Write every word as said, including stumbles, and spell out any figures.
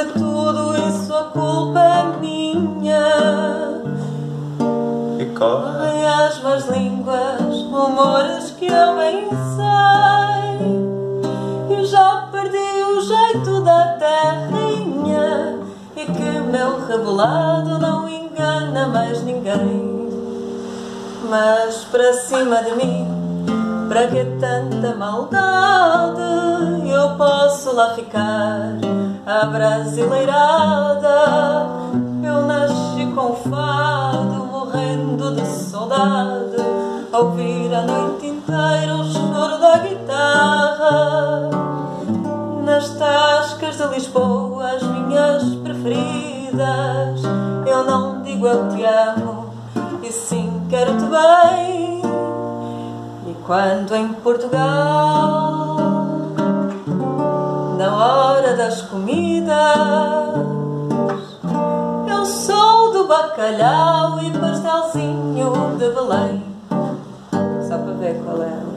de tudo isso a culpa é minha. E correm as más línguas, rumores que eu bem sei. Eu já perdi o jeito da terrinha e que meu rebolado não engana mais ninguém. Mas para cima de mim, para que tanta maldade? Eu posso lá ficar abrasileirada. Eu nasci com fado, morrendo de saudade, ouvir a noite inteira o choro da guitarra. Nas tascas de Lisboa, as minhas preferidas, eu não digo eu te amo, e sim quero-te bem. E quando em Portugal, na hora das comidas, eu sou do bacalhau e pastelzinho de Belém. Só para ver qual é.